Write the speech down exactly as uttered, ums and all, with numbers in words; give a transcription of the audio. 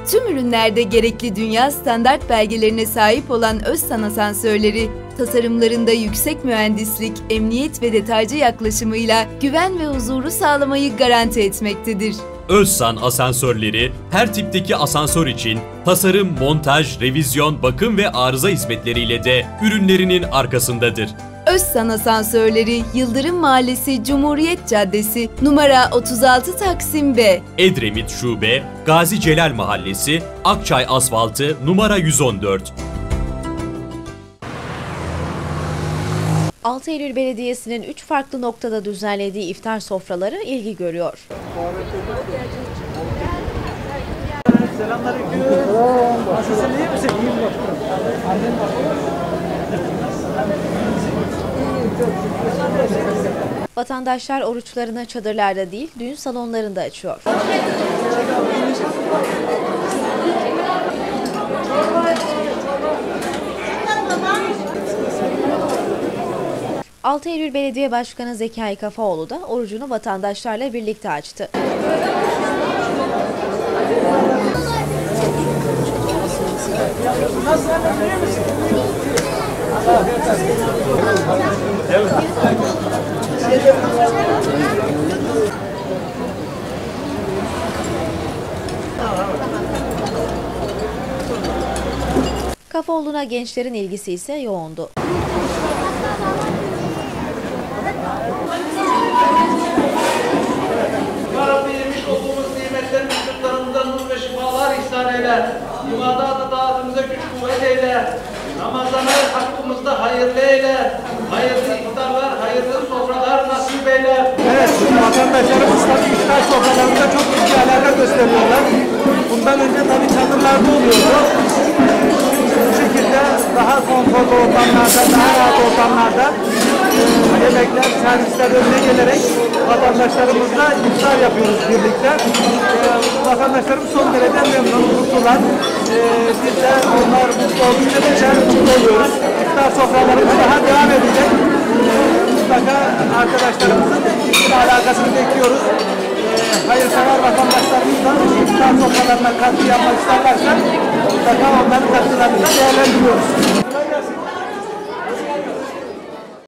Tüm ürünlerde gerekli dünya standart belgelerine sahip olan Özsan asansörleri, tasarımlarında yüksek mühendislik, emniyet ve detaycı yaklaşımıyla güven ve huzuru sağlamayı garanti etmektedir. Özsan asansörleri her tipteki asansör için tasarım, montaj, revizyon, bakım ve arıza hizmetleriyle de ürünlerinin arkasındadır. Özsan asansörleri Yıldırım Mahallesi Cumhuriyet Caddesi numara otuz altı Taksim B. Edremit Şube, Gazi Celal Mahallesi, Akçay Asfaltı numara yüz on dört. altı Eylül Belediyesi'nin üç farklı noktada düzenlediği iftar sofraları ilgi görüyor. Selamünaleyküm. Nasılsın, iyi misin? İyiyim başkanım. Vatandaşlar oruçlarını çadırlarda değil, düğün salonlarında açıyor. altı Eylül Belediye Başkanı Zekai Kafaoğlu da orucunu vatandaşlarla birlikte açtı. Kafaoğlu'na gençlerin ilgisi ise yoğundu. Ya Rabbi yemiş olduğumuz nimetlerin vücutlarımızdan nur ve şifalar ihsan eyle. İbadat-ı taatımıza güç kuvvet eyle. Ramazan'ı hakkımızda hayırlı eyle. Hayırlı iftarlar, hayırlı sofralar nasip eyle. Evet, vatandaşlarımız tabii iftar sofralarında çok büyük alaka gösteriyorlar. Bundan önce tabii çadırlarda oluyordu. Bu şekilde daha konforlu ortamlarda, daha rahat ortamlarda e, yemekler, servisler önüne gelerek vatandaşlarımızla iftar yapıyoruz birlikte. E, vatandaşlarımız son derece memnun, mutlular. E, biz de onlar mutlu oldukça da içeri mutlu oluyoruz. İftar sofralarımız daha devam edecek. E, mutlaka arkadaşlarımızın ilgili alakasını bekliyoruz. E, hayırsever vatandaşlarımız da iftar sofralarına katkı yapmak isterlerse mutlaka onların katkılarını da değerlendiriyoruz.